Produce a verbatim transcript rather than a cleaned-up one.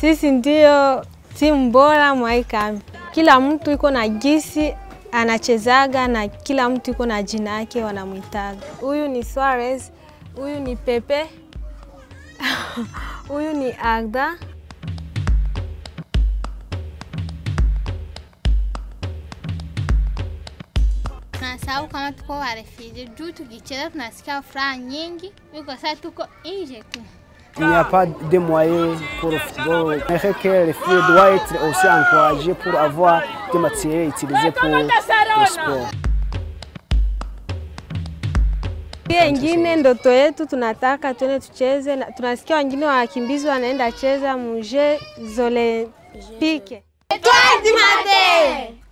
Sisi ndio timu bora mwa hii kambi. Kila mtu yuko na gisi anachezaga na kila mtu yuko na jina yake wanamuitaga. Huyu ni Suarez, huyu ni Pepe, huyu ni Agda. Tunasahau kama tuko warefiji, juu tukicheza tunasikia furaha nyingi, yuko sasa tuko nje tu. Il n'y a pas de moyens pour le football. Mais que les filles doivent être aussi encouragées pour avoir des matériels utilisés pour le sport. Pia ingine ndoto yetu tunataka tuende tucheze, tunasikia wengine wakimbizi wanaenda cheza muje Olympique. Toi, Dimate!